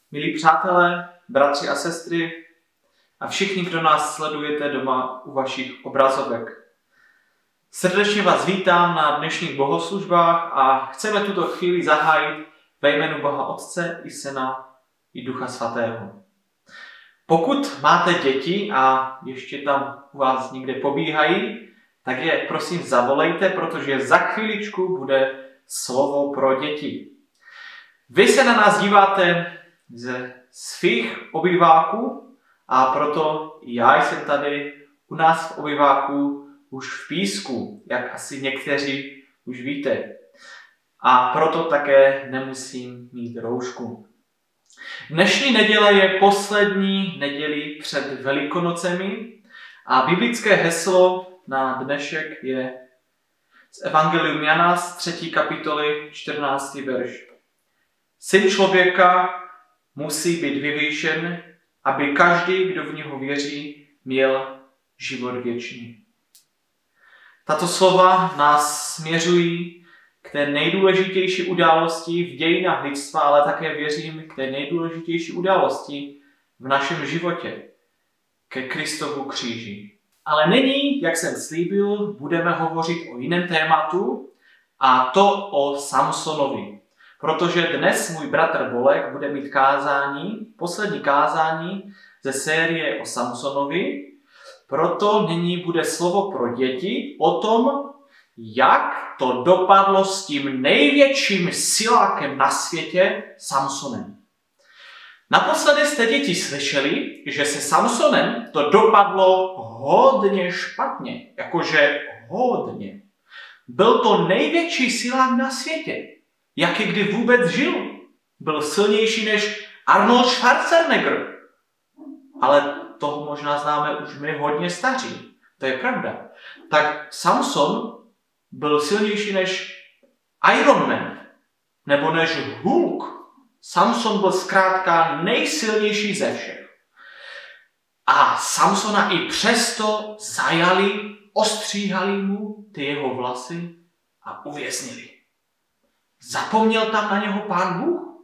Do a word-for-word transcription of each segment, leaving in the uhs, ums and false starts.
Milí přátelé, bratři a sestry a všichni, kdo nás sledujete doma u vašich obrazovek. Srdečně vás vítám na dnešních bohoslužbách a chceme tuto chvíli zahájit ve jménu Boha Otce i Syna i Ducha Svatého. Pokud máte děti a ještě tam u vás někde pobíhají, tak je prosím zavolejte, protože za chvíličku bude slovo pro děti. Vy se na nás díváte ze svých obyváků a proto já jsem tady u nás v obyváku už v Písku, jak asi někteří už víte. A proto také nemusím mít roušku. Dnešní neděle je poslední neděli před Velikonocemi a biblické heslo na dnešek je z Evangelium Jana z třetí kapitoly čtrnáctý verš. Syn člověka musí být vyvýšen, aby každý, kdo v něho věří, měl život věčný. Tato slova nás směřují k té nejdůležitější události v dějinách lidstva, ale také věřím k té nejdůležitější události v našem životě, ke Kristovu kříži. Ale nyní, jak jsem slíbil, budeme hovořit o jiném tématu, a to o Samsonovi. Protože dnes můj bratr Bolek bude mít kázání, poslední kázání ze série o Samsonovi. Proto nyní bude slovo pro děti o tom, jak to dopadlo s tím největším silákem na světě, Samsonem. Naposledy jste děti slyšeli, že se Samsonem to dopadlo hodně špatně, jakože hodně. Byl to největší silák na světě, jaký kdy vůbec žil. Byl silnější než Arnold Schwarzenegger. Ale toho možná známe už my hodně staří. To je pravda. Tak Samson byl silnější než Iron Man, nebo než Hulk. Samson byl zkrátka nejsilnější ze všech. A Samsona i přesto zajali, ostříhali mu ty jeho vlasy a uvěznili. Zapomněl tam na něho Pán Bůh?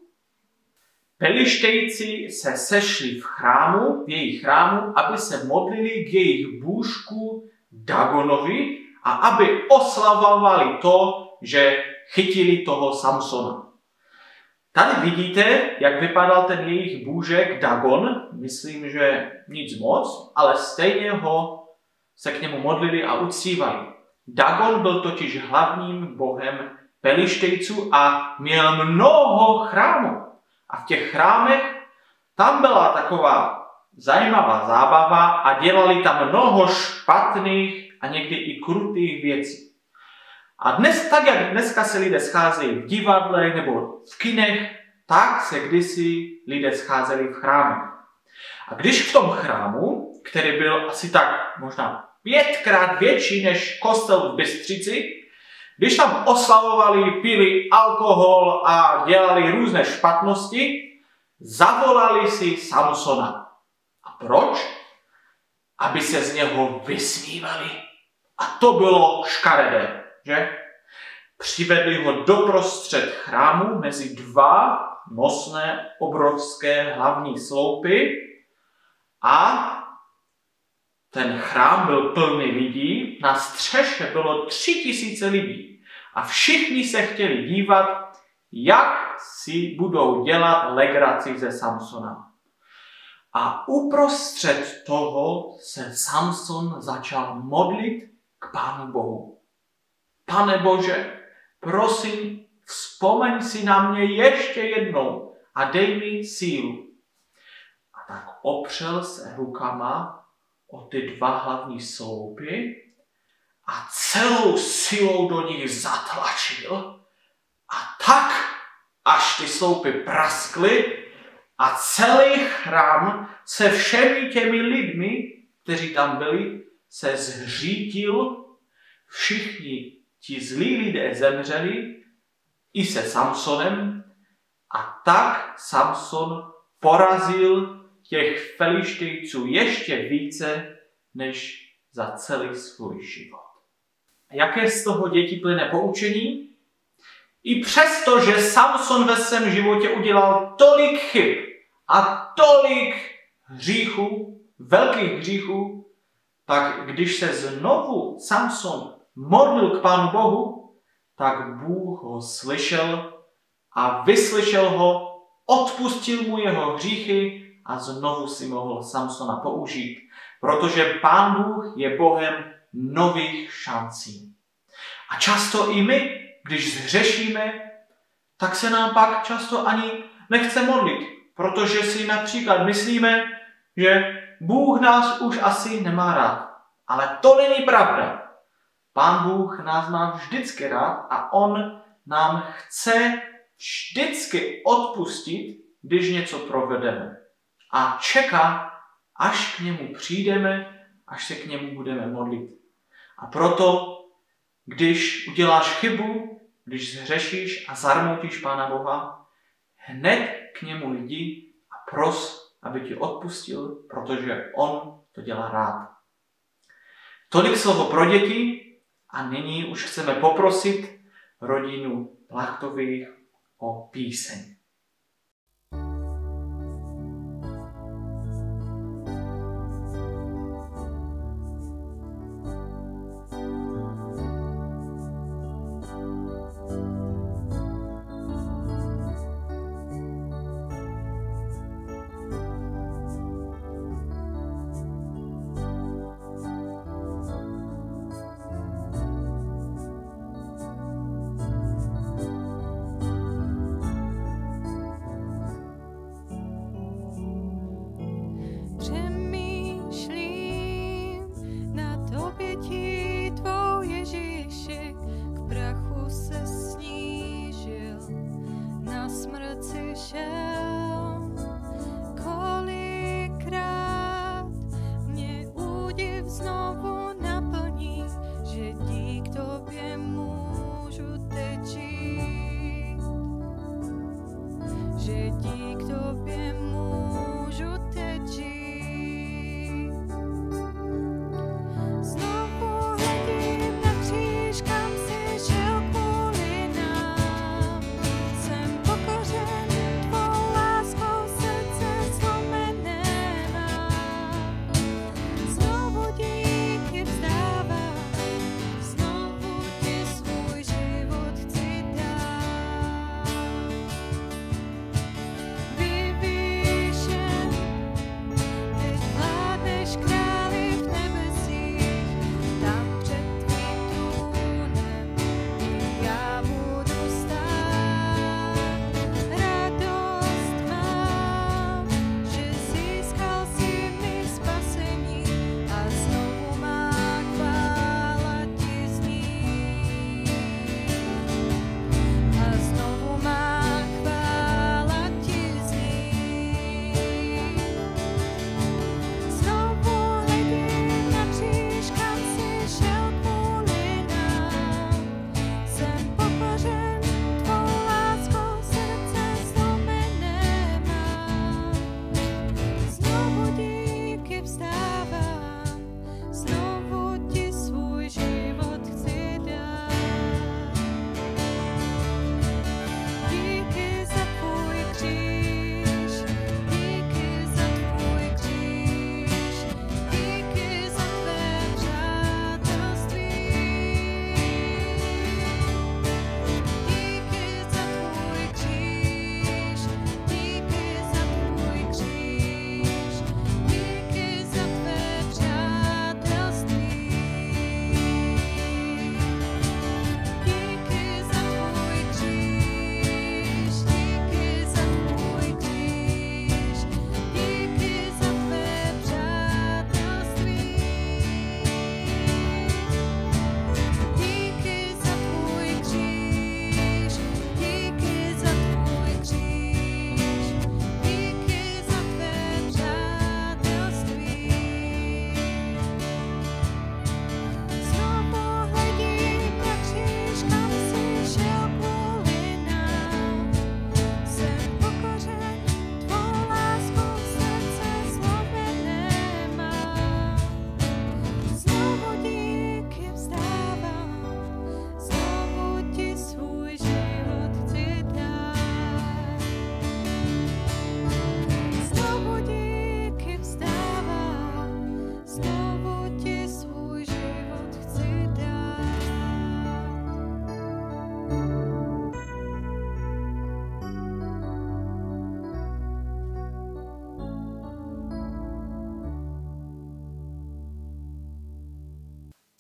Pelištejci se sešli v chrámu, v jejich chrámu, aby se modlili k jejich bůžku Dagonovi a aby oslavovali to, že chytili toho Samsona. Tady vidíte, jak vypadal ten jejich bůžek Dagon. Myslím, že nic moc, ale stejně ho se k němu modlili a uctívali. Dagon byl totiž hlavním bohem Pelištejců a měl mnoho chrámů. A v těch chrámech tam byla taková zajímavá zábava a dělali tam mnoho špatných a někdy i krutých věcí. A dnes, tak jak dneska se lidé scházejí v divadlech nebo v kinech, tak se kdysi lidé scházeli v chrámech. A když v tom chrámu, který byl asi tak možná pětkrát větší než kostel v Bystřici, když tam oslavovali, pili alkohol a dělali různé špatnosti, zavolali si Samsona. A proč? Aby se z něho vysmívali. A to bylo škaredé, že? Přivedli ho doprostřed chrámu mezi dva nosné obrovské hlavní sloupy a ten chrám byl plný lidí, na střeše bylo tři tisíce lidí a všichni se chtěli dívat, jak si budou dělat legraci ze Samsona. A uprostřed toho se Samson začal modlit k Pánu Bohu. Pane Bože, prosím, vzpomeň si na mě ještě jednou a dej mi sílu. A tak opřel se rukama o ty dva hlavní sloupy a celou silou do nich zatlačil a tak, až ty sloupy praskly a celý chrám se všemi těmi lidmi, kteří tam byli, se zhřítil. Všichni ti zlí lidé zemřeli i se Samsonem a tak Samson porazil těch Felištejců ještě více než za celý svůj život. Jaké z toho děti plyne poučení? I přesto, že Samson ve svém životě udělal tolik chyb a tolik hříchů, velkých hříchů, tak když se znovu Samson modlil k Pánu Bohu, tak Bůh ho slyšel a vyslyšel ho, odpustil mu jeho hříchy a znovu si mohl Samsona použít, protože Pán Bůh je Bohem nových šancí. A často i my, když zhřešíme, tak se nám pak často ani nechce modlit, protože si například myslíme, že Bůh nás už asi nemá rád. Ale to není pravda. Pán Bůh nás má vždycky rád a on nám chce vždycky odpustit, když něco provedeme. A čeká, až k němu přijdeme, až se k němu budeme modlit. A proto, když uděláš chybu, když zhřešíš a zarmoutíš Pána Boha, hned k němu jdi a pros, aby ti odpustil, protože on to dělá rád. Tolik slovo pro děti a nyní už chceme poprosit rodinu Plachtových o píseň.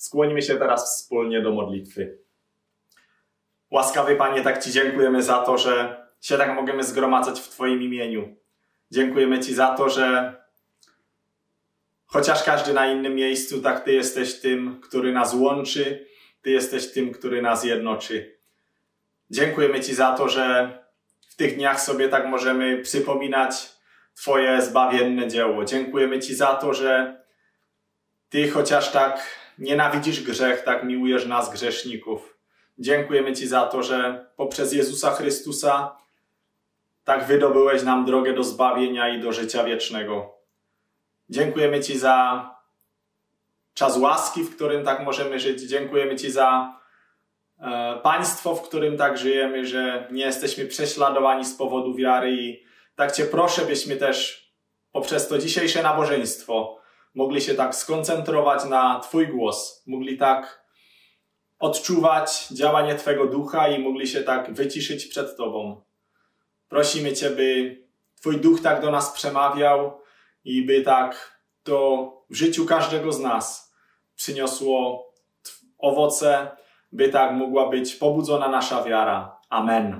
Skłonimy się teraz wspólnie do modlitwy. Łaskawy Panie, tak Ci dziękujemy za to, że się tak możemy zgromadzać w Twoim imieniu. Dziękujemy Ci za to, że chociaż każdy na innym miejscu, tak Ty jesteś tym, który nas łączy, Ty jesteś tym, który nas jednoczy. Dziękujemy Ci za to, że w tych dniach sobie tak możemy przypominać Twoje zbawienne dzieło. Dziękujemy Ci za to, że Ty chociaż tak nienawidzisz grzech, tak miłujesz nas, grzeszników. Dziękujemy Ci za to, że poprzez Jezusa Chrystusa tak wydobyłeś nam drogę do zbawienia i do życia wiecznego. Dziękujemy Ci za czas łaski, w którym tak możemy żyć. Dziękujemy Ci za e, państwo, w którym tak żyjemy, że nie jesteśmy prześladowani z powodu wiary i tak Cię proszę, byśmy też poprzez to dzisiejsze nabożeństwo mogli się tak skoncentrować na Twój głos, mogli tak odczuwać działanie Twego Ducha i mogli się tak wyciszyć przed Tobą. Prosimy Cię, by Twój Duch tak do nas przemawiał i by tak to w życiu każdego z nas przyniosło owoce, by tak mogła być pobudzona nasza wiara. Amen.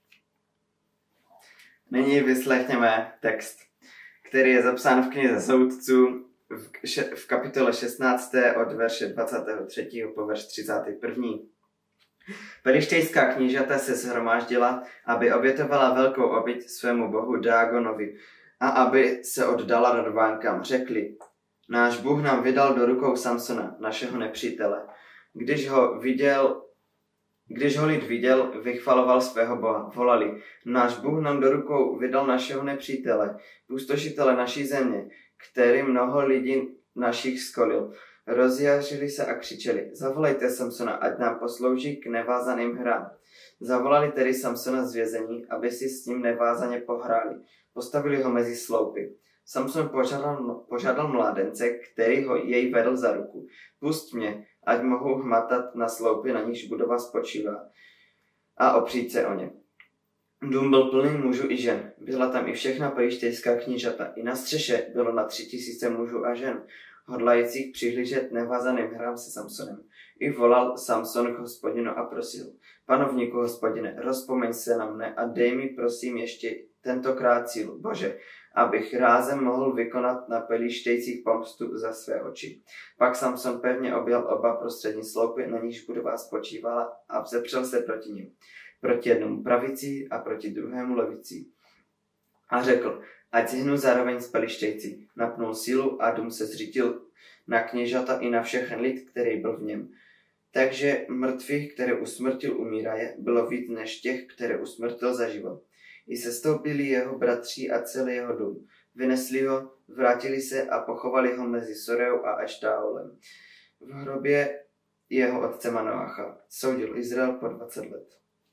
Nyní vyslechněme text, který je zapsán v knize Soudců v, v kapitole šestnácté od verše dvacátého třetího po verš třicátý první. Pelištejská knížata se shromáždila, aby obětovala velkou oběť svému bohu Dágonovi a aby se oddala radvánkám. Řekli, náš Bůh nám vydal do rukou Samsona, našeho nepřítele. Když ho viděl, když ho lid viděl, vychvaloval svého boha. Volali, náš Bůh nám do rukou vydal našeho nepřítele, pustošitele naší země, který mnoho lidí našich skolil. Rozjářili se a křičeli, zavolejte Samsona, ať nám poslouží k nevázaným hrám. Zavolali tedy Samsona z vězení, aby si s ním nevázaně pohráli. Postavili ho mezi sloupy. Samson požádal, požádal mládence, který ho jej vedl za ruku. Pust mě, ať mohu hmatat na sloupy, na níž budova spočívá, a opřít se o ně. Dům byl plný mužů i žen. Byla tam i všechna pelištejská knížata. I na střeše bylo na tři tisíce mužů a žen, hodlajících přihlížet nevázaným hrám se Samsonem. I volal Samson k Hospodinu a prosil, panovníku Hospodine, rozpomeň se na mne a dej mi prosím ještě tentokrát sílu, Bože, abych rázem mohl vykonat na pelištejcích pomstu za své oči. Pak Samson pevně objal oba prostřední sloupy, na níž budova spočívala, a vzepřel se proti nim. Proti jednomu pravicí a proti druhému levicí. A řekl, ať zhynu zároveň s pelištejci. Napnul sílu a dům se zřítil na kněžata i na všechen lid, který byl v něm. Takže mrtvých, které usmrtil umíraje, bylo víc než těch, které usmrtil za život. I sestoupili jeho bratři a celý jeho dům. Vynesli ho, vrátili se a pochovali ho mezi Soreou a Eštáolem. V hrobě jeho otce Manoacha. Soudil Izrael po dvacet let.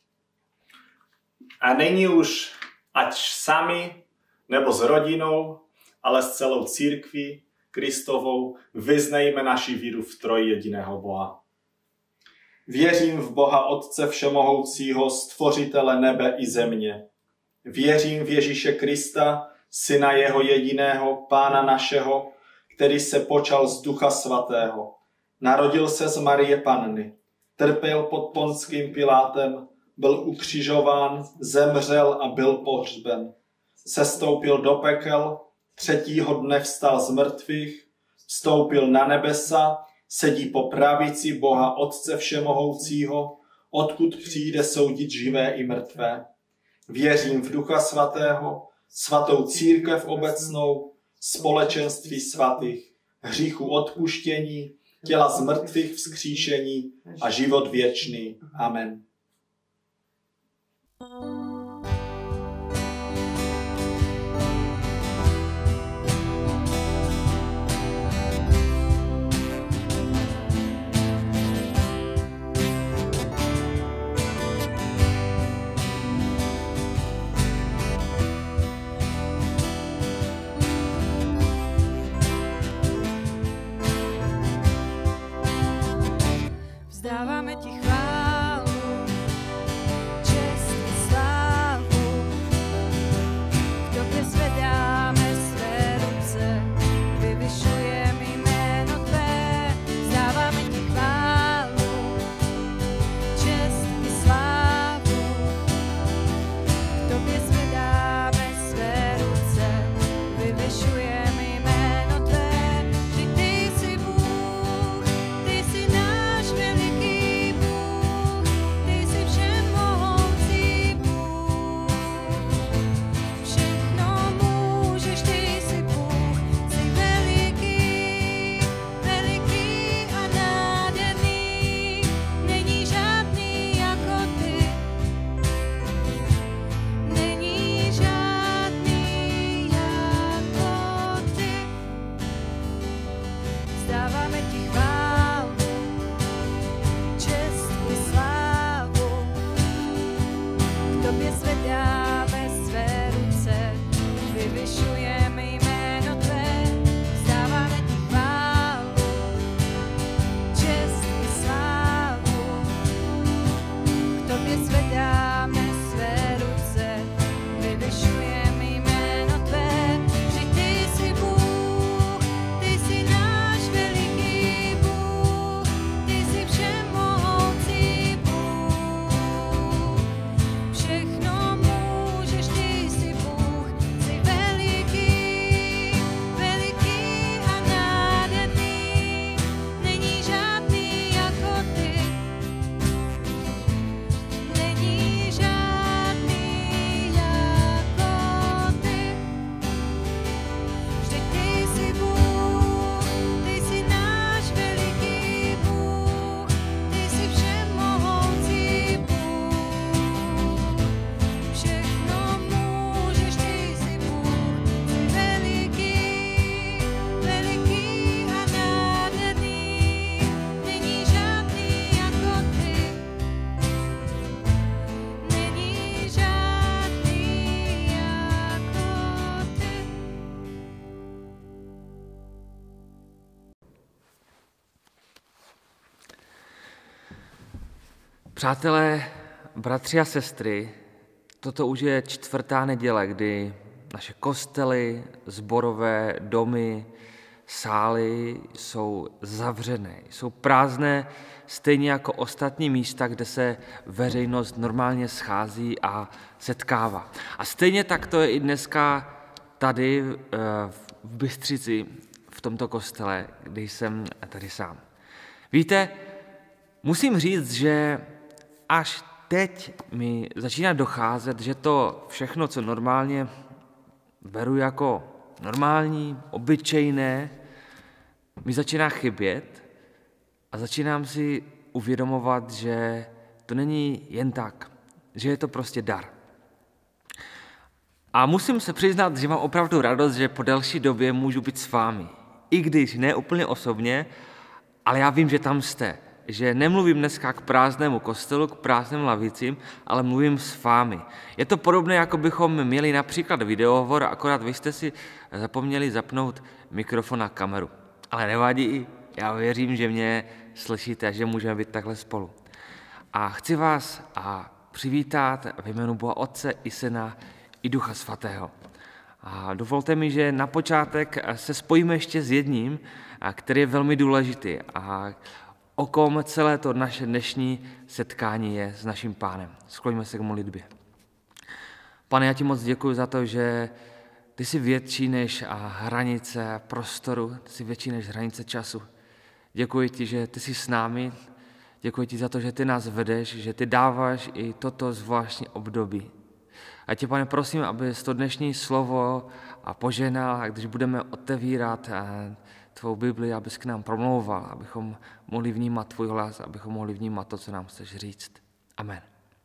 A není už ať sami, nebo s rodinou, ale s celou církví Kristovou vyznejme naši víru v trojjediného Boha. Věřím v Boha Otce Všemohoucího, Stvořitele nebe i země. Věřím v Ježíše Krista, Syna jeho jediného, Pána našeho, který se počal z Ducha Svatého. Narodil se z Marie Panny, trpěl pod Ponským Pilátem, byl ukřižován, zemřel a byl pohřben. Sestoupil do pekel, třetího dne vstal z mrtvých, vstoupil na nebesa, sedí po pravici Boha Otce Všemohoucího, odkud přijde soudit živé i mrtvé. Věřím v Ducha Svatého, svatou církev obecnou, společenství svatých, hříchu odpuštění, těla z mrtvých vzkříšení a život věčný. Amen. Vzdáváme ti chválu, čest, slávu. ti chválu, čest i slávu. K tobě zvedáme své ruce, vyvyšujeme jméno tvé, vzdáváme ti chválu, čest i slávu. K tobě zvedáme své ruce, vyvyšujeme jméno tvé. Vždyť ty jsi Bůh, ty jsi náš veliký Bůh, ty jsi všemohoucí Bůh. Všechno můžeš, ty jsi Bůh, jsi veliký, veliký a nádherný. Není žádný jako ty, není žádný jako ty. Vždyť ty jsi Bůh, ty jsi náš veliký Bůh, ty jsi všemohoucí Bůh. Všechno můžeš, ty jsi Bůh, jsi veliký, veliký a nádherný. Není žádný jako ty, není žádný jako ty. Přátelé, bratři a sestry, toto už je čtvrtá neděle, kdy naše kostely, sborové domy, sály jsou zavřené, jsou prázdné, stejně jako ostatní místa, kde se veřejnost normálně schází a setkává. A stejně tak to je i dneska tady eh, v Bystřici, v tomto kostele, kdy jsem tady sám. Víte, musím říct, že až teď mi začíná docházet, že to všechno, co normálně beru jako normální, obyčejné, mi začíná chybět a začínám si uvědomovat, že to není jen tak, že je to prostě dar. A musím se přiznat, že mám opravdu radost, že po delší době můžu být s vámi. I když ne úplně osobně, ale já vím, že tam jste. Že nemluvím dneska k prázdnému kostelu, k prázdným lavicím, ale mluvím s vámi. Je to podobné, jako bychom měli například videohovor, akorát vy jste si zapomněli zapnout mikrofon a kameru. Ale nevadí, já věřím, že mě slyšíte a že můžeme být takhle spolu. A chci vás a přivítat ve jménu Boha Otce i Syna i Ducha Svatého. A dovolte mi, že na počátek se spojíme ještě s jedním, který je velmi důležitý a o kom celé to naše dnešní setkání je s naším Pánem. Skloňme se k modlitbě. Pane, já ti moc děkuji za to, že ty jsi větší než hranice prostoru, ty jsi větší než hranice času. Děkuji ti, že ty jsi s námi, děkuji ti za to, že ty nás vedeš, že ty dáváš i toto zvláštní období. A tě, Pane, prosím, aby to dnešní slovo a požehnal, a když budeme otevírat tvou Bibli, abys k nám promlouval, abychom mohli vnímat tvůj hlas, abychom mohli vnímat to, co nám chceš říct. Amen.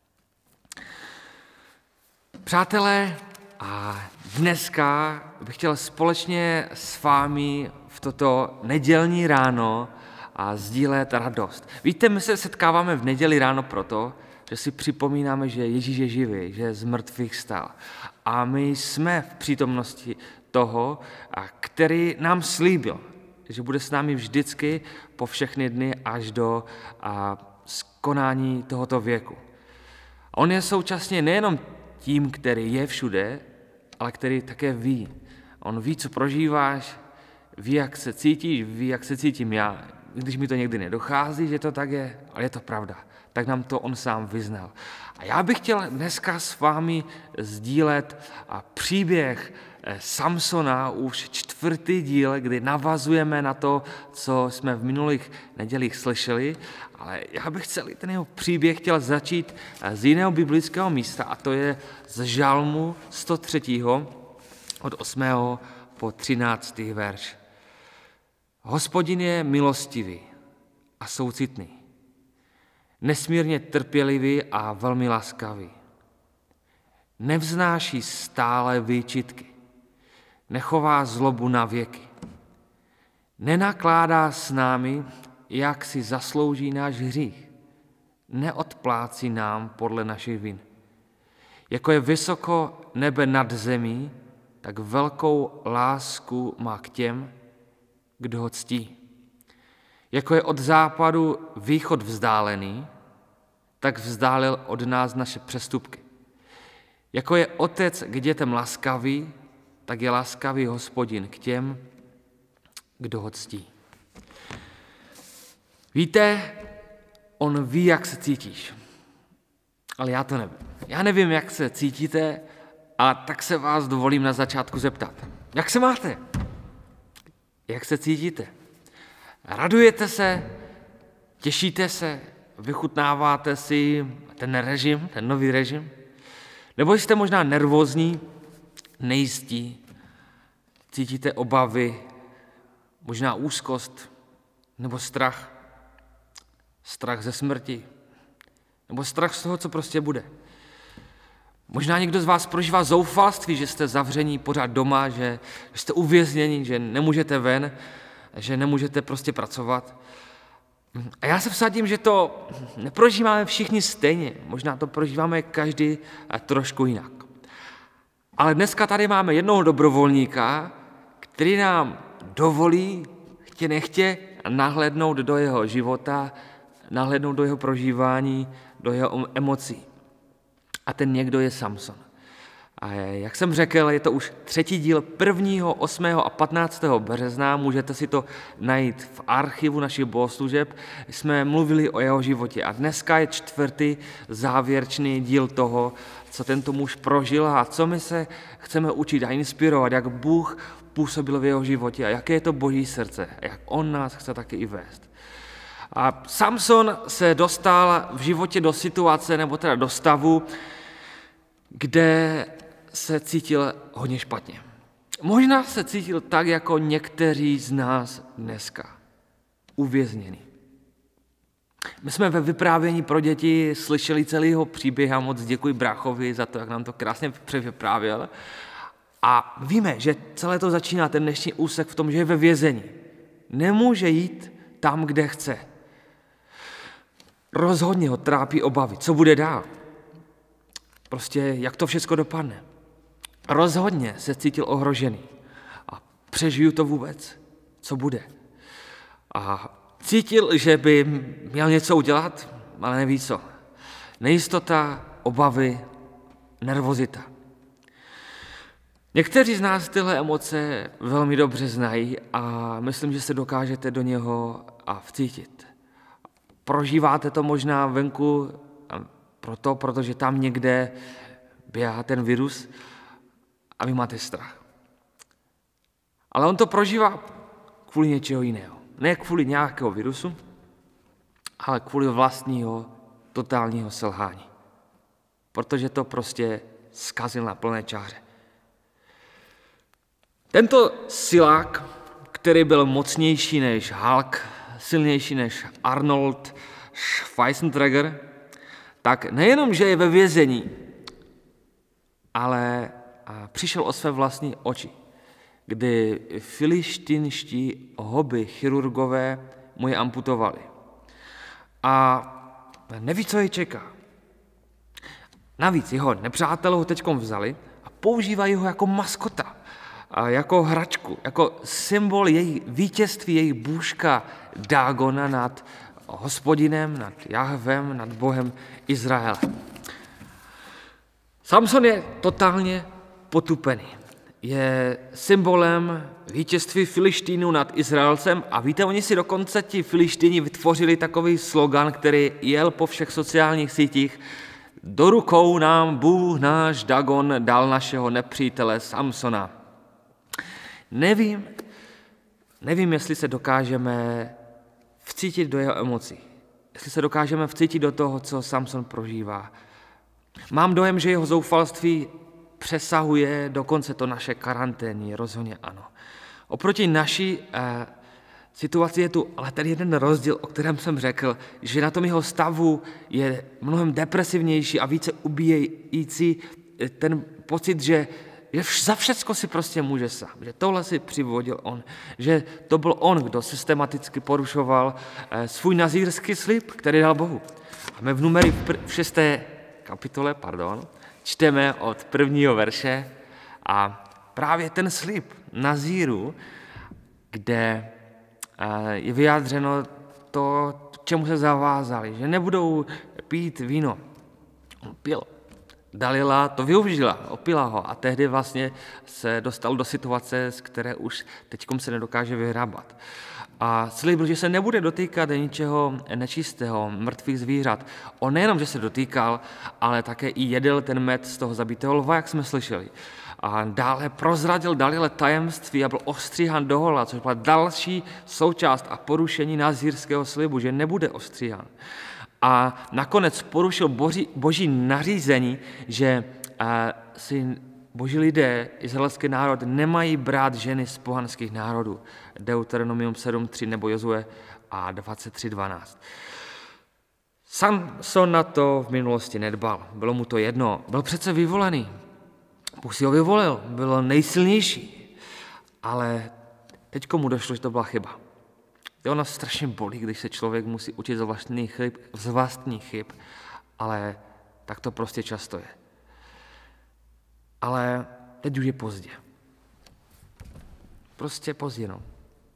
Přátelé, a dneska bych chtěl společně s vámi v toto nedělní ráno a sdílet radost. Víte, my se setkáváme v neděli ráno proto, že si připomínáme, že Ježíš je živý, že z mrtvých vstal. A my jsme v přítomnosti toho, který nám slíbil, že bude s námi vždycky po všechny dny až do a, skonání tohoto věku. On je současně nejenom tím, který je všude, ale který také ví. On ví, co prožíváš, ví, jak se cítíš, ví, jak se cítím já. Když mi to někdy nedochází, že to tak je, ale je to pravda. Tak nám to on sám vyznal. A já bych chtěl dneska s vámi sdílet příběh Samsona, už čtvrtý díl, kdy navazujeme na to, co jsme v minulých nedělích slyšeli, ale já bych celý ten jeho příběh chtěl začít z jiného biblického místa, a to je z Žalmu sto tři od osmého po třináctý verš. Hospodin je milostivý a soucitný, nesmírně trpělivý a velmi laskavý. Nevznáší stále výčitky, nechová zlobu na věky. Nenakládá s námi, jak si zaslouží náš hřích. Neodplácí nám podle našich vin. Jako je vysoko nebe nad zemí, tak velkou lásku má k těm, kdo ho ctí. Jako je od západu východ vzdálený, tak vzdálil od nás naše přestupky. Jako je otec k dětem laskavý, tak je laskavý Hospodin k těm, kdo ho ctí. Víte, on ví, jak se cítíš, ale já to nevím. Já nevím, jak se cítíte, a tak se vás dovolím na začátku zeptat. Jak se máte? Jak se cítíte? Radujete se? Těšíte se? Vychutnáváte si ten režim, ten nový režim? Nebo jste možná nervózní, nejistí, cítíte obavy, možná úzkost, nebo strach, strach ze smrti, nebo strach z toho, co prostě bude. Možná někdo z vás prožívá zoufalství, že jste zavření pořád doma, že jste uvězněni, že nemůžete ven, že nemůžete prostě pracovat. A já se vsadím, že to neprožíváme všichni stejně, možná to prožíváme každý trošku jinak. Ale dneska tady máme jednoho dobrovolníka, který nám dovolí, chtě nechtě, nahlédnout do jeho života, nahlédnout do jeho prožívání, do jeho emocí. A ten někdo je Samson. A jak jsem řekl, je to už třetí díl prvního, osmého a patnáctého března. Můžete si to najít v archivu našich bohoslužeb. Jsme mluvili o jeho životě. A dneska je čtvrtý závěrečný díl toho, co tento muž prožil a co my se chceme učit a inspirovat, jak Bůh působil v jeho životě a jaké je to Boží srdce, a jak on nás chce taky i vést. A Samson se dostal v životě do situace, nebo teda do stavu, kde se cítil hodně špatně. Možná se cítil tak, jako někteří z nás dneska, uvězněný. My jsme ve vyprávění pro děti slyšeli celý jeho příběh a moc děkuji bráchovi za to, jak nám to krásně převyprávěl. A víme, že celé to začíná, ten dnešní úsek, v tom, že je ve vězení. Nemůže jít tam, kde chce. Rozhodně ho trápí obavy, co bude dál. Prostě jak to všechno dopadne. Rozhodně se cítil ohrožený. A přežiju to vůbec? Co bude? A cítil, že by měl něco udělat, ale neví co. Nejistota, obavy, nervozita. Někteří z nás tyhle emoce velmi dobře znají a myslím, že se dokážete do něho a vcítit. Prožíváte to možná venku proto, protože tam někde běhá ten virus a vy máte strach. Ale on to prožívá kvůli něčeho jiného. Ne kvůli nějakého virusu, ale kvůli vlastního totálního selhání. Protože to prostě zkazil na plné čáře. Tento silák, který byl mocnější než Hulk, silnější než Arnold Schwarzenegger, tak nejenom, že je ve vězení, ale přišel o své vlastní oči, kdy filištinští hobby chirurgové mu je amputovali. A neví, co jej čeká. Navíc jeho nepřátelé ho teď vzali a používají ho jako maskota, a jako hračku, jako symbol jejich vítězství, jejich bůžka Dágona nad Hospodinem, nad Jahvem, nad Bohem Izraele. Samson je totálně potupený. Je symbolem vítězství Filištínů nad Izraelcem a víte, oni si dokonce ti Filištíni vytvořili takový slogan, který jel po všech sociálních sítích: do rukou nám Bůh náš Dagon dal našeho nepřítele Samsona. Nevím, nevím, jestli se dokážeme vcítit do jeho emocí, jestli se dokážeme vcítit do toho, co Samson prožívá. Mám dojem, že jeho zoufalství přesahuje dokonce to naše karantény, rozhodně ano. Oproti naší eh, situaci je tu ale ten jeden rozdíl, o kterém jsem řekl, že na tom jeho stavu je mnohem depresivnější a více ubíjející ten pocit, že že vš- za všecko si prostě může sám, že tohle si přivodil on, že to byl on, kdo systematicky porušoval eh, svůj nazírský slib, který dal Bohu. A my v numeri v, pr- v šesté kapitole, pardon, čteme od prvního verše a právě ten slib nazíru, kde eh, je vyjádřeno to, čemu se zavázali, že nebudou pít víno. On pil. Dalila to využila, opila ho a tehdy vlastně se dostal do situace, z které už teďkom se nedokáže vyhrabat. A slíbil, že se nebude dotýkat ničeho nečistého, mrtvých zvířat. On nejenom, že se dotýkal, ale také i jedl ten med z toho zabitého lva, jak jsme slyšeli. A dále prozradil Dalile tajemství a byl ostříhan do hola, což byla další součást a porušení nazírského slibu, že nebude ostříhan. A nakonec porušil boží, boží nařízení, že a, si boží lidé, izraelský národ, nemají brát ženy z pohanských národů. Deuteronomium sedm tři nebo Jozue a dvacet tři dvanáct. Samson na to v minulosti nedbal. Bylo mu to jedno. Byl přece vyvolený. Bůh si ho vyvolil. Byl nejsilnější. Ale teďko mu došlo, že to byla chyba. To nás strašně bolí, když se člověk musí učit z vlastních chyb, z vlastních chyb, ale tak to prostě často je. Ale teď už je pozdě. Prostě pozdě, no.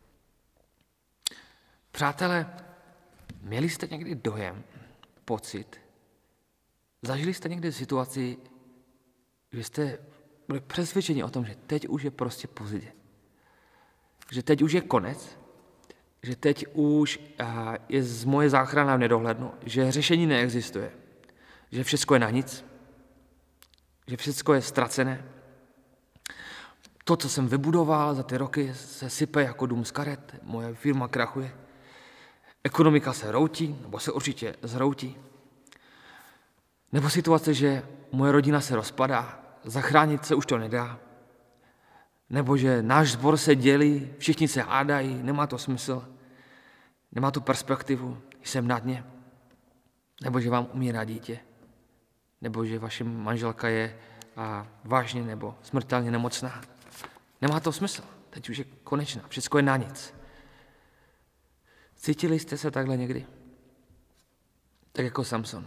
Přátelé, měli jste někdy dojem, pocit, zažili jste někdy situaci, že jste byli přesvědčeni o tom, že teď už je prostě pozdě. Že teď už je konec, že teď už je z moje záchrana v nedohlednu, že řešení neexistuje, že všechno je na nic, že všechno je ztracené. To, co jsem vybudoval za ty roky, se sype jako dům z karet, moje firma krachuje, ekonomika se routí, nebo se určitě zhroutí. Nebo situace, že moje rodina se rozpadá, zachránit se už to nedá. Nebo že náš sbor se dělí, všichni se hádají, nemá to smysl, nemá to perspektivu, jsem na dně. Nebo že vám umírá dítě, nebo že vaše manželka je a, vážně nebo smrtelně nemocná. Nemá to smysl, teď už je konečná, všechno je na nic. Cítili jste se takhle někdy? Tak jako Samson.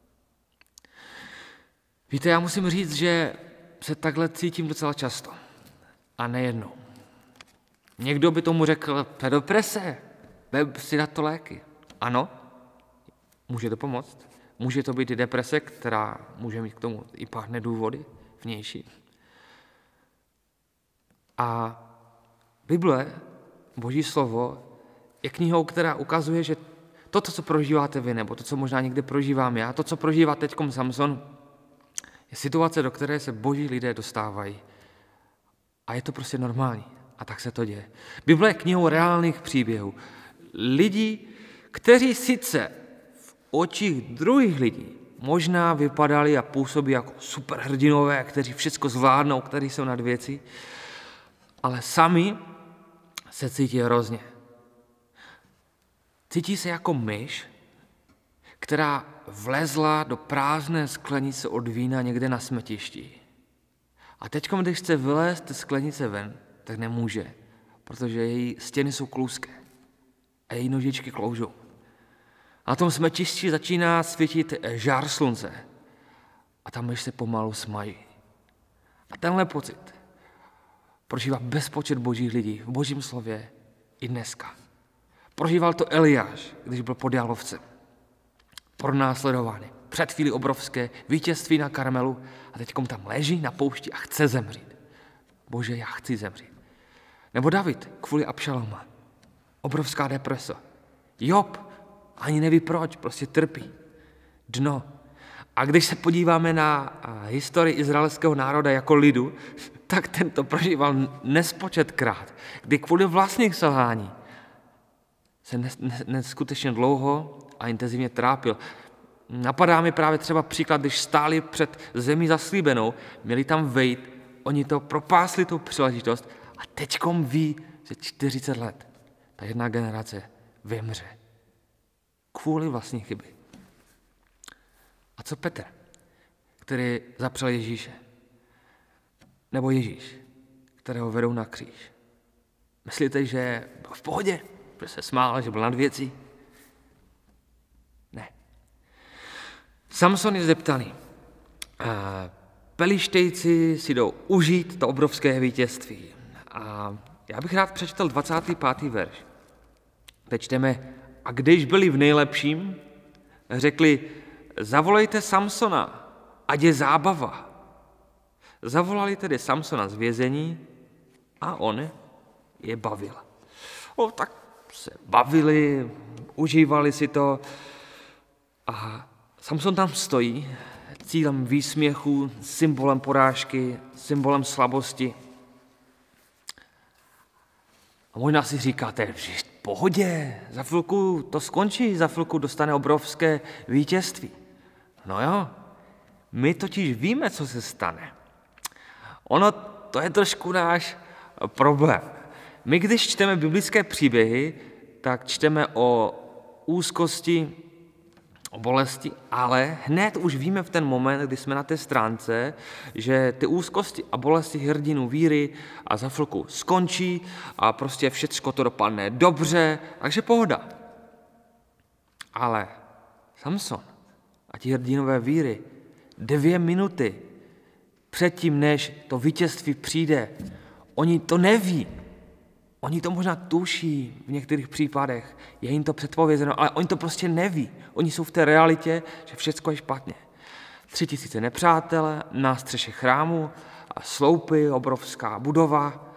Víte, já musím říct, že se takhle cítím docela často. A nejednou. Někdo by tomu řekl, pedoprese, vem si na to léky. Ano, může to pomoct. Může to být i deprese, která může mít k tomu i pár důvody vnější. A Bible, Boží slovo, je knihou, která ukazuje, že to, co prožíváte vy, nebo to, co možná někde prožívám já, to, co prožívá teďkom Samson, je situace, do které se boží lidé dostávají. A je to prostě normální. A tak se to děje. Bible je knihou reálných příběhů. Lidí, kteří sice v očích druhých lidí možná vypadali a působí jako superhrdinové, kteří všechno zvládnou, kteří jsou nad věcí, ale sami se cítí hrozně. Cítí se jako myš, která vlezla do prázdné sklenice od vína někde na smetišti. A teď, když chce vylézt z sklenice ven, tak nemůže, protože její stěny jsou kluské a její nožičky kloužou. A na tom smetišti začíná svítit žár slunce a tam myš se pomalu smají. A tenhle pocit prožívá bezpočet božích lidí v božím slově i dneska. Prožíval to Eliáš, když byl pod jalovcem, pronásledovaný. Před chvíli obrovské vítězství na Karmelu a teďkom tam leží na poušti a chce zemřít. Bože, já chci zemřít. Nebo David kvůli Abšaloma. Obrovská deprese. Job ani neví proč, prostě trpí. Dno. A když se podíváme na historii izraelského národa jako lidu, tak ten to prožíval nespočetkrát, kdy kvůli vlastních selhání se neskutečně dlouho a intenzivně trápil. Napadá mi právě třeba příklad, když stáli před zemí zaslíbenou, měli tam vejít, oni to propásli tu příležitost a teďkom ví, že čtyřicet let ta jedna generace vymře. Kvůli vlastní chyby. A co Petr, který zapřel Ježíše? nebo Ježíš, kterého vedou na kříž? Myslíte, že byl v pohodě, že se smál, že byl nad věcí? Ne. Samson je zeptaný. Pelištejci si jdou užít to obrovské vítězství. A já bych rád přečetl dvacátý pátý verš. Teď čteme, a když byli v nejlepším, řekli, zavolejte Samsona, ať je zábava. Zavolali tedy Samsona z vězení a on je bavil. O, tak se bavili, užívali si to a Samson tam stojí, cílem výsměchu, symbolem porážky, symbolem slabosti. A možná si říkáte, že v pohodě, za chvilku to skončí, za chvilku dostane obrovské vítězství. No jo, my totiž víme, co se stane. Ono, to je trošku náš problém. My, když čteme biblické příběhy, tak čteme o úzkosti, o bolesti, ale hned už víme v ten moment, kdy jsme na té stránce, že ty úzkosti a bolesti hrdinů víry a za chvilku skončí a prostě všechno to dopadne dobře, takže pohoda. Ale Samson a ti hrdinové víry dvě minuty předtím, než to vítězství přijde, oni to neví. Oni to možná tuší v některých případech, je jim to předpovězeno, ale oni to prostě neví. Oni jsou v té realitě, že všechno je špatně. Tři tisíce nepřátel na střeše chrámu a sloupy, obrovská budova.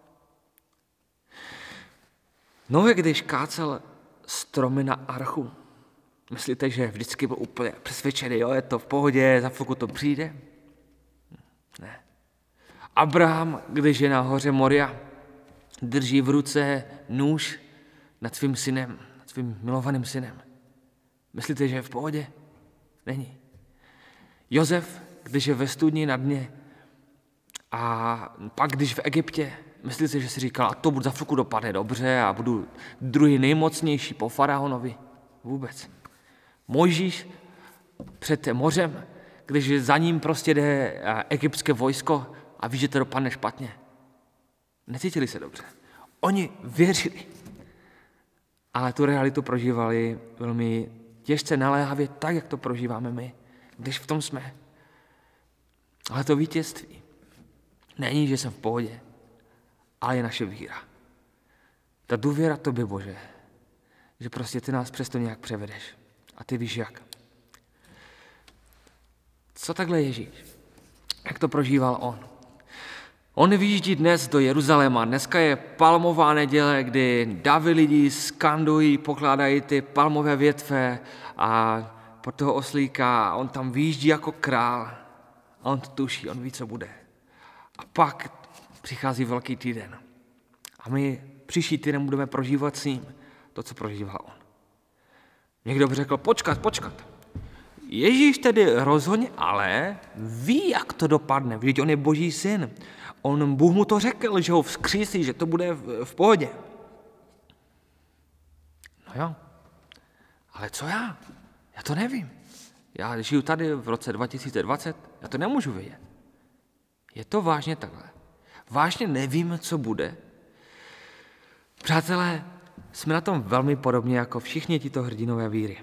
Noé, když kácel stromy na archu, myslíte, že vždycky byl úplně přesvědčený, jo, je to v pohodě, za chvilku to přijde? Ne. Abraham, když je na hoře Moria, drží v ruce nůž nad svým synem, nad svým milovaným synem. Myslíte, že je v pohodě? Není. Josef, když je ve studni na dně a pak, když v Egyptě, myslíte, že si říkal, a to budu za chvilku dopadne dobře a budu druhý nejmocnější po faraonovi? Vůbec. Mojžíš před mořem, když za ním prostě jde egyptské vojsko a ví, že to dopadne špatně. Necítili se dobře. Oni věřili, ale tu realitu prožívali velmi těžce, naléhavě, tak, jak to prožíváme my, když v tom jsme. Ale to vítězství není, že jsem v pohodě, ale je naše víra. Ta důvěra tobě, Bože, že prostě ty nás přesto nějak převedeš. A ty víš jak. Co takhle Ježíš? Jak to prožíval on? On vyjíždí dnes do Jeruzaléma. Dneska je palmová neděle, kdy davy lidí skandují, pokládají ty palmové větve a pod toho oslíka a on tam vyjíždí jako král. A on to tuší, on ví, co bude. A pak přichází velký týden. A my příští týden budeme prožívat s ním to, co prožíval on. Někdo by řekl, počkat, počkat. Ježíš tedy rozhodně, ale ví, jak to dopadne. Vždyť on je Boží syn. On, Bůh mu to řekl, že ho vzkřísí, že to bude v, v pohodě. No jo, ale co já? Já to nevím. Já žiju tady v roce dva tisíce dvacet, já to nemůžu vědět. Je to vážně takhle. Vážně nevím, co bude. Přátelé, jsme na tom velmi podobně jako všichni tito hrdinové víry.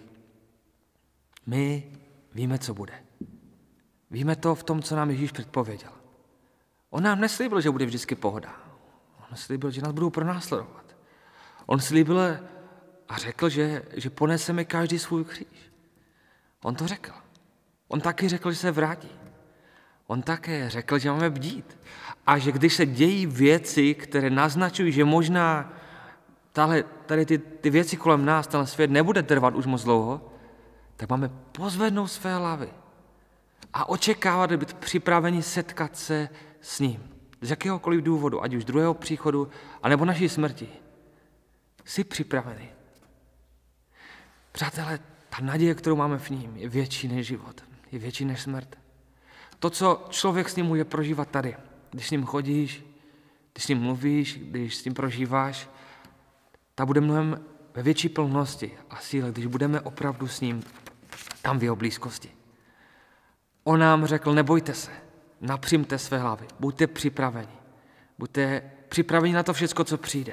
My víme, co bude. Víme to v tom, co nám Ježíš předpověděl. On nám neslíbil, že bude vždycky pohoda. On slíbil, že nás budou pronásledovat. On slíbil a řekl, že, že poneseme každý svůj kříž. On to řekl. On taky řekl, že se vrátí. On také řekl, že máme bdít. A že když se dějí věci, které naznačují, že možná tahle, tady ty, ty věci kolem nás, ten svět nebude trvat už moc dlouho, tak máme pozvednout své hlavy a očekávat, být připraveni setkat se s ním. Z jakéhokoliv důvodu, ať už druhého příchodu, anebo naší smrti. Jsi připravený. Přátelé, ta naděje, kterou máme v ním, je větší než život. Je větší než smrt. To, co člověk s ním může prožívat tady, když s ním chodíš, když s ním mluvíš, když s ním prožíváš, ta bude mnohem ve větší plnosti a síle, když budeme opravdu s ním tam v jeho blízkosti. On nám řekl, nebojte se, napřimte své hlavy, buďte připraveni. Buďte připraveni na to všechno, co přijde.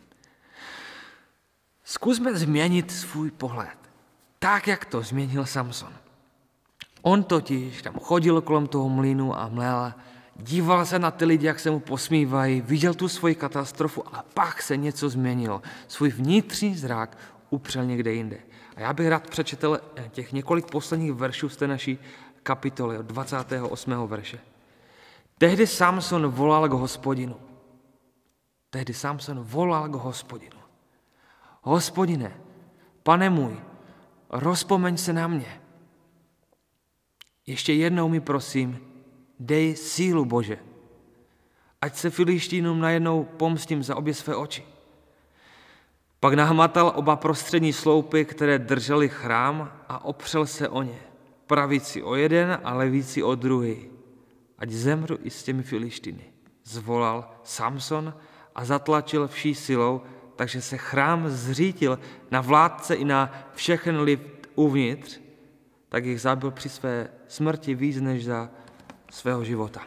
Zkusme změnit svůj pohled, tak, jak to změnil Samson. On totiž tam chodil kolem toho mlýnu a mlel, díval se na ty lidi, jak se mu posmívají, viděl tu svoji katastrofu a pak se něco změnilo. Svůj vnitřní zrak upřel někde jinde. A já bych rád přečetl těch několik posledních veršů z té naší kapitoly od dvacátého osmého verše. Tehdy Samson volal k Hospodinu. Tehdy Samson volal k Hospodinu. Hospodine, pane můj, rozpomeň se na mě. Ještě jednou mi prosím, dej sílu, Bože. Ať se Filištínům najednou pomstím za obě své oči. Pak nahmatal oba prostřední sloupy, které držely chrám a opřel se o ně. Pravící o jeden a levící o druhý. Ať zemřu i s těmi Filištíny. Zvolal Samson a zatlačil vší silou, takže se chrám zřítil na vládce i na všechen lid uvnitř, tak jich zabil při své smrti víc než za svého života.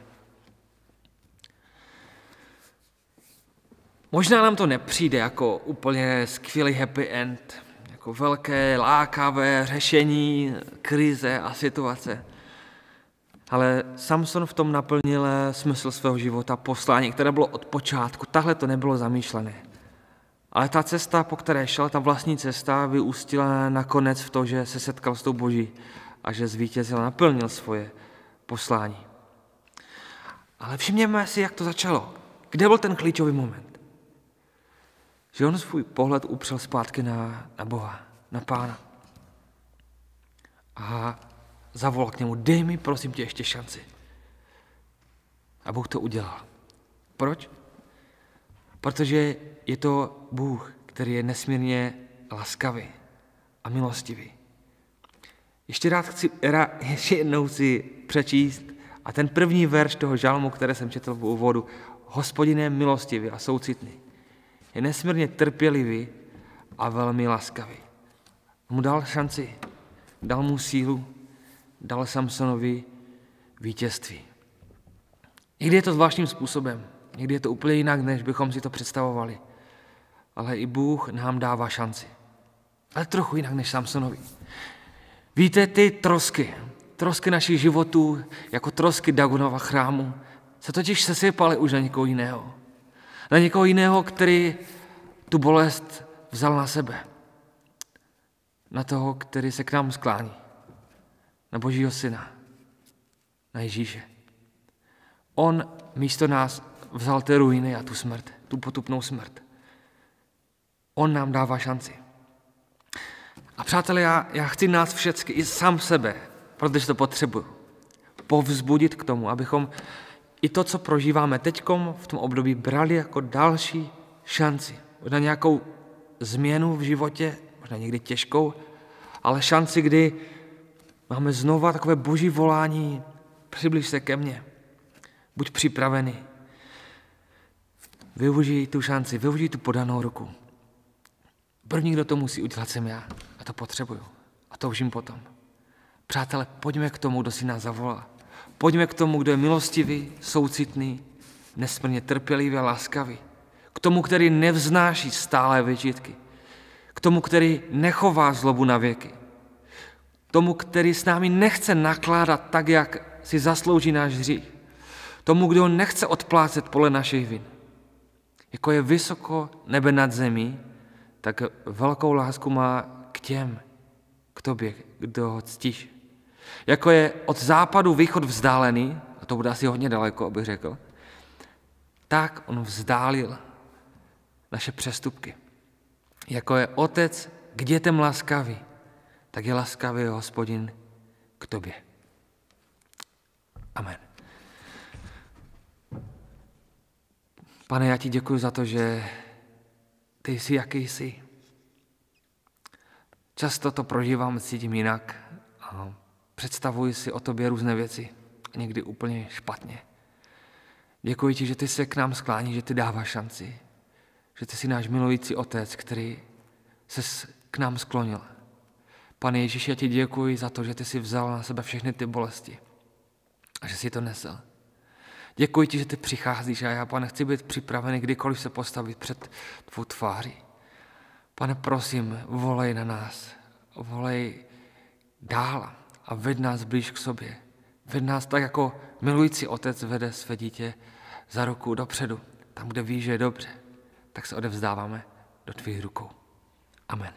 Možná nám to nepřijde jako úplně skvělý happy end, jako velké lákavé řešení krize a situace. Ale Samson v tom naplnil smysl svého života, poslání, které bylo od počátku. Tahle to nebylo zamýšlené. Ale ta cesta, po které šel, ta vlastní cesta, vyústila nakonec v to, že se setkal s tou Boží a že zvítězil, naplnil svoje poslání. Ale všimněme si, jak to začalo. Kde byl ten klíčový moment? Že on svůj pohled upřel zpátky na, na Boha, na Pána. A zavolal k němu, dej mi prosím tě ještě šanci. A Bůh to udělal. Proč? Protože je to Bůh, který je nesmírně laskavý a milostivý. Ještě rád chci, rád, ještě jednou si přečíst a ten první verš toho žalmu, které jsem četl v úvodu, Hospodin je milostivý a soucitný. Je nesmírně trpělivý a velmi laskavý. Mu dal šanci, dal mu sílu, dal Samsonovi vítězství. Někdy je to zvláštním způsobem, někdy je to úplně jinak, než bychom si to představovali. Ale i Bůh nám dává šanci. Ale trochu jinak než Samsonovi. Víte, ty trosky, trosky našich životů, jako trosky Dagonova chrámu, se totiž sesypaly už na někoho jiného. Na někoho jiného, který tu bolest vzal na sebe. Na toho, který se k nám sklání. Na Božího syna. Na Ježíše. On místo nás vzal ty ruiny a tu smrt, tu potupnou smrt. On nám dává šanci. A přátelé, já, já chci nás všechny, i sám sebe, protože to potřebuju, povzbudit k tomu, abychom i to, co prožíváme teďkom v tom období, brali jako další šanci. Možná nějakou změnu v životě, možná někdy těžkou, ale šanci, kdy máme znova takové boží volání, přibliž se ke mně, buď připravený. Využij tu šanci, využij tu podanou ruku. První, kdo to musí udělat, jsem já. A to potřebuju. A toužím potom. Přátelé, pojďme k tomu, kdo si nás zavolal. Pojďme k tomu, kdo je milostivý, soucitný, nesmírně trpělivý a láskavý. K tomu, který nevznáší stálé výčitky. K tomu, který nechová zlobu na věky. K tomu, který s námi nechce nakládat tak, jak si zaslouží náš hřích. Tomu, kdo nechce odplácet podle našich vin. Jako je vysoko nebe nad zemí, tak velkou lásku má k těm, k tobě, kdo ho ctíš. Jako je od západu východ vzdálený, a to bude asi hodně daleko, abych řekl, tak on vzdálil naše přestupky. Jako je otec k dětem laskavý, tak je laskavý Hospodin k tobě. Amen. Pane, já ti děkuji za to, že ty jsi, jaký jsi. Často to prožívám, cítím jinak. A představuji si o tobě různé věci. A někdy úplně špatně. Děkuji ti, že ty se k nám skláníš, že ty dáváš šanci. Že ty jsi náš milující otec, který se k nám sklonil. Pane Ježíši, já ti děkuji za to, že ty jsi vzal na sebe všechny ty bolesti. A že jsi to nesl. Děkuji ti, že ty přicházíš a já, Pane, chci být připravený kdykoliv se postavit před tvou tváří. Pane, prosím, volej na nás, volej dál a ved nás blíž k sobě. Ved nás tak, jako milující otec vede své dítě za ruku dopředu, tam, kde ví, že je dobře, tak se odevzdáváme do tvých rukou. Amen.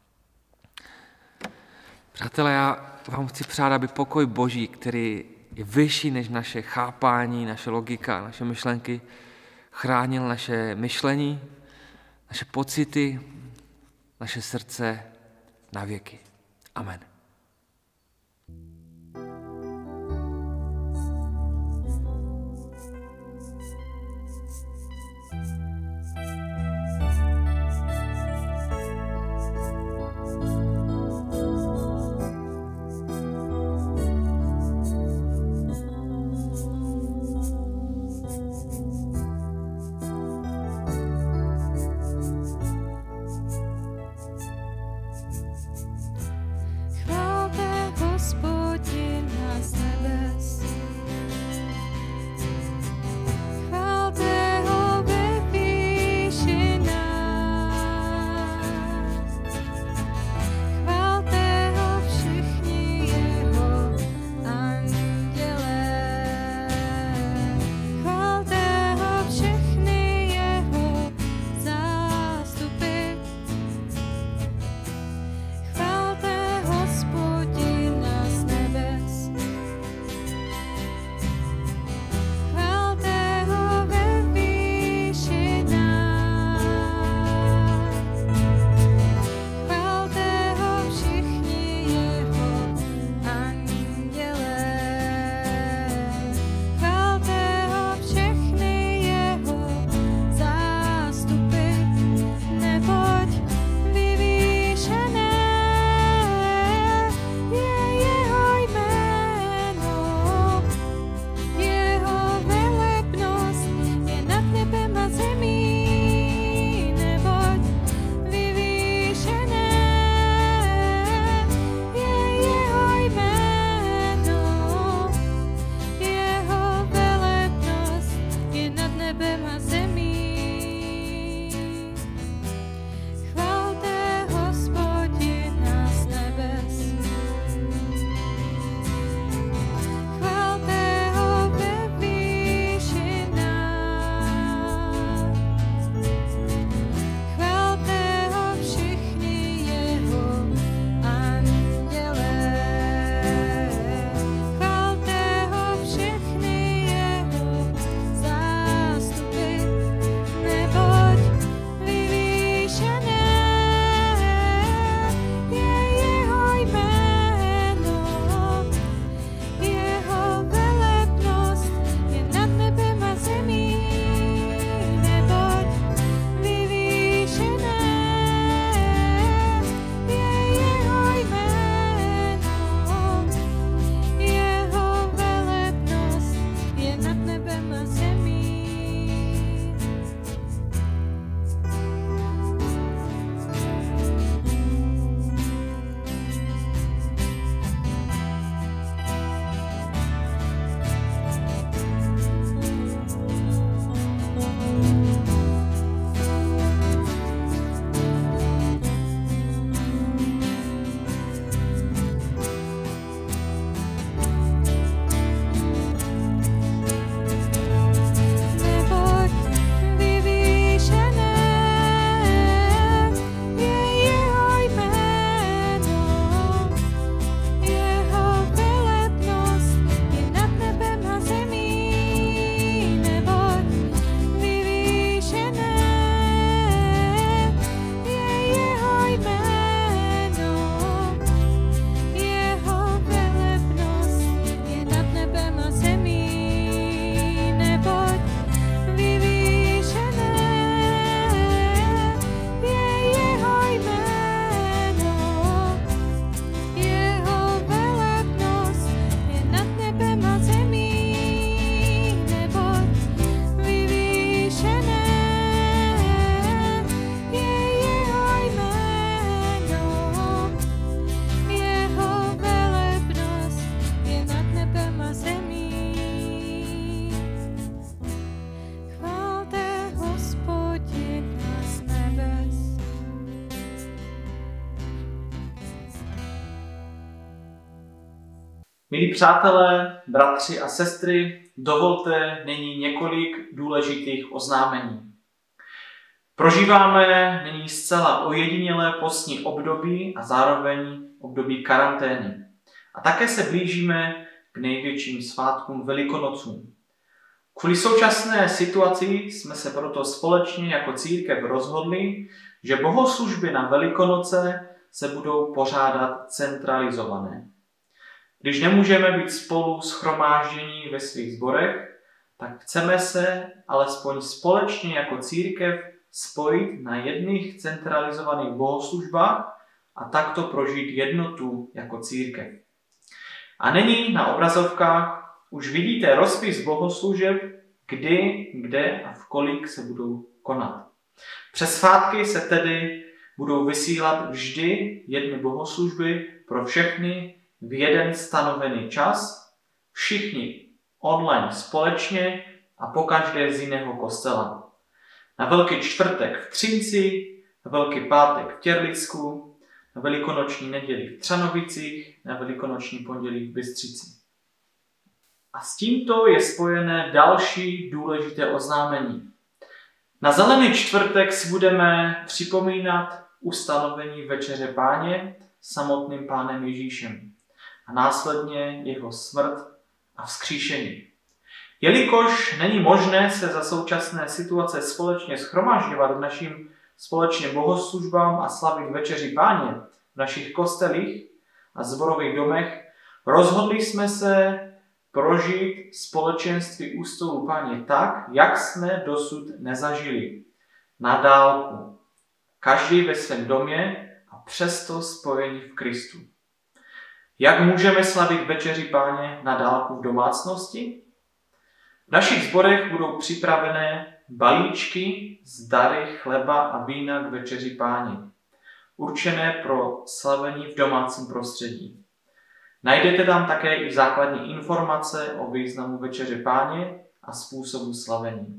Přátelé, já vám chci přát, aby pokoj Boží, který je vyšší než naše chápání, naše logika, naše myšlenky, chránil naše myšlení, naše pocity, naše srdce na věky. Amen. Chvála Milí přátelé, bratři a sestry, dovolte nyní několik důležitých oznámení. Prožíváme nyní zcela ojedinělé postní období a zároveň období karantény. A také se blížíme k největším svátkům Velikonocům. Kvůli současné situaci jsme se proto společně jako církev rozhodli, že bohoslužby na Velikonoce se budou pořádat centralizované. Když nemůžeme být spolu shromáždění ve svých sborech, tak chceme se alespoň společně jako církev spojit na jedných centralizovaných bohoslužbách a takto prožít jednotu jako církev. A nyní na obrazovkách už vidíte rozpis bohoslužeb, kdy, kde a v kolik se budou konat. Přes svátky se tedy budou vysílat vždy jedny bohoslužby pro všechny v jeden stanovený čas, všichni online společně a pokaždé z jiného kostela. Na Velký čtvrtek v Třinci, na Velký pátek v Těrlicku, na Velikonoční neděli v Třanovicích, na Velikonoční pondělí v Bystřici. A s tímto je spojené další důležité oznámení. Na Zelený čtvrtek si budeme připomínat ustanovení Večeře Páně samotným Pánem Ježíšem a následně jeho smrt a vzkříšení. Jelikož není možné se za současné situace společně shromažďovat v našim společným bohoslužbám a slavit Večeři Páně v našich kostelích a zborových domech, rozhodli jsme se prožít společenství u stolu Páně tak, jak jsme dosud nezažili. Na dálku. Každý ve svém domě a přesto spojení v Kristu. Jak můžeme slavit Večeři Páně na dálku v domácnosti? V našich sborech budou připravené balíčky s dary chleba a vína k Večeři Páně, určené pro slavení v domácím prostředí. Najdete tam také i základní informace o významu Večeře Páně a způsobu slavení.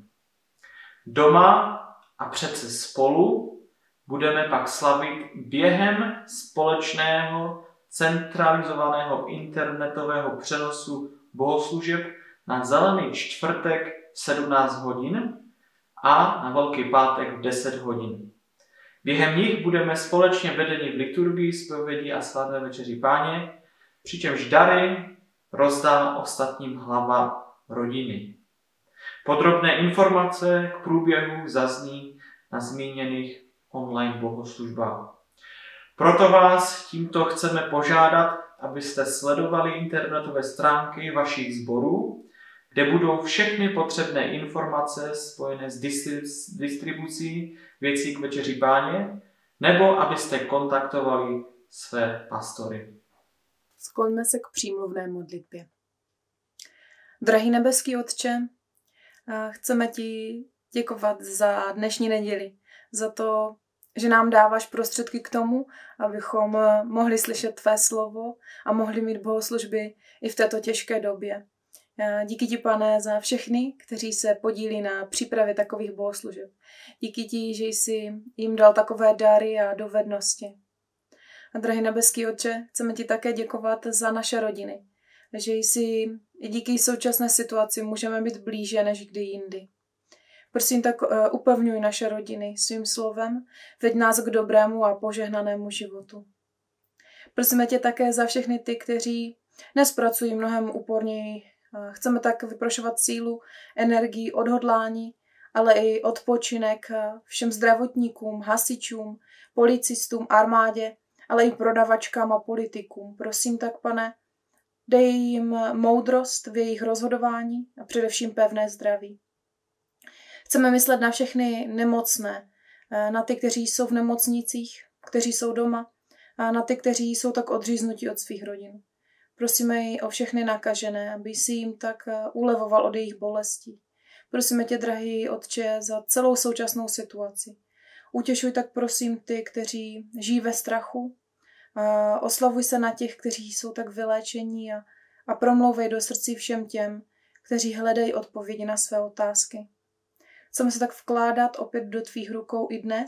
Doma a přece spolu budeme pak slavit během společného centralizovaného internetového přenosu bohoslužeb na Zelený čtvrtek v sedmnáct hodin a na Velký pátek v deset hodin. Během nich budeme společně vedeni v liturgii, zpovědi a slavné Večeři Páně, přičemž dary rozdá ostatním hlava rodiny. Podrobné informace k průběhu zazní na zmíněných online bohoslužbách. Proto vás tímto chceme požádat, abyste sledovali internetové stránky vašich sborů, kde budou všechny potřebné informace spojené s distribucí věcí k Večeři Páně, nebo abyste kontaktovali své pastory. Skloňme se k přímluvné modlitbě. Drahý nebeský Otče, chceme ti děkovat za dnešní neděli, za to, že nám dáváš prostředky k tomu, abychom mohli slyšet tvé slovo a mohli mít bohoslužby i v této těžké době. Díky ti, Pane, za všechny, kteří se podílí na přípravě takových bohoslužeb. Díky ti, že jsi jim dal takové dary a dovednosti. A drahý nebeský Otče, chceme ti také děkovat za naše rodiny, že jsi díky současné situaci můžeme být blíže než kdy jindy. Prosím, tak upevňuj naše rodiny svým slovem, veď nás k dobrému a požehnanému životu. Prosíme tě také za všechny ty, kteří dnes pracují mnohem úporněji. Chceme tak vyprošovat sílu, energii, odhodlání, ale i odpočinek všem zdravotníkům, hasičům, policistům, armádě, ale i prodavačkám a politikům. Prosím tak, Pane, dej jim moudrost v jejich rozhodování a především pevné zdraví. Chceme myslet na všechny nemocné, na ty, kteří jsou v nemocnicích, kteří jsou doma, a na ty, kteří jsou tak odříznutí od svých rodin. Prosíme ji o všechny nakažené, aby si jim tak ulevoval od jejich bolestí. Prosíme tě, drahý Otče, za celou současnou situaci. Utěšuj tak prosím ty, kteří žijí ve strachu. Oslavuj se na těch, kteří jsou tak vyléčení a, a promlouvej do srdcí všem těm, kteří hledají odpovědi na své otázky. Chceme se tak vkládat opět do tvých rukou i dnes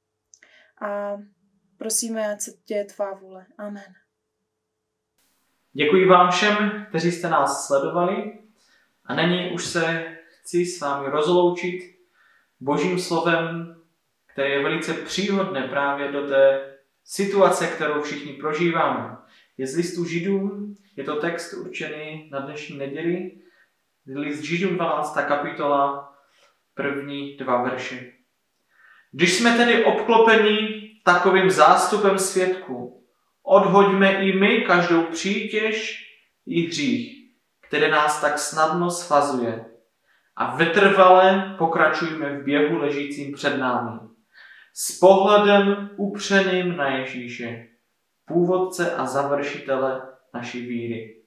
a prosíme, ať se děje tvá vůle. Amen. Děkuji vám všem, kteří jste nás sledovali a nyní už se chci s vámi rozloučit Božím slovem, které je velice příhodné právě do té situace, kterou všichni prožíváme. Je z listu Židům, je to text určený na dnešní neděli, list Židům dvanáctá kapitola, první dva verše. Když jsme tedy obklopeni takovým zástupem svědků, odhoďme i my každou přítěž i hřích, které nás tak snadno svazuje, a vytrvale pokračujme v běhu ležícím před námi, s pohledem upřeným na Ježíše, původce a završitele naší víry.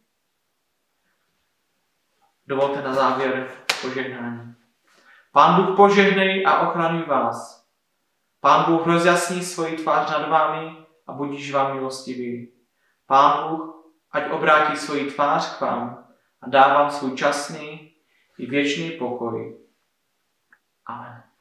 Dovolte na závěr požehnání. Pán Bůh požehnej a ochraňuj vás. Pán Bůh rozjasní svoji tvář nad vámi a budíš vám milostivý. Pán Bůh ať obrátí svoji tvář k vám a dá vám svůj časný i věčný pokoj. Amen.